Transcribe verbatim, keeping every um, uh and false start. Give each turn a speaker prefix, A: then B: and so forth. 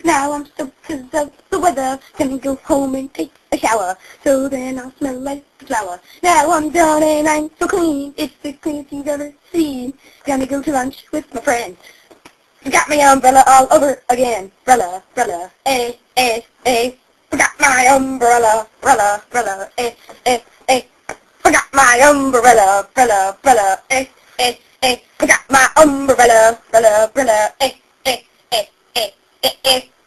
A: Now I'm so because of the weather. Gonna go home and take a shower. So then I'll smell like a flower. Now I'm done and I'm so clean. It's the cleanest you've ever seen. Gonna go to lunch with my friends. Forgot my umbrella all over again. Umbrella, umbrella, eh, eh, eh. Forgot my umbrella, umbrella, umbrella, eh, eh, eh. Forgot my umbrella, umbrella, umbrella, eh, eh, eh. Forgot my umbrella, umbrella, umbrella, eh, eh, eh, eh, eh, eh.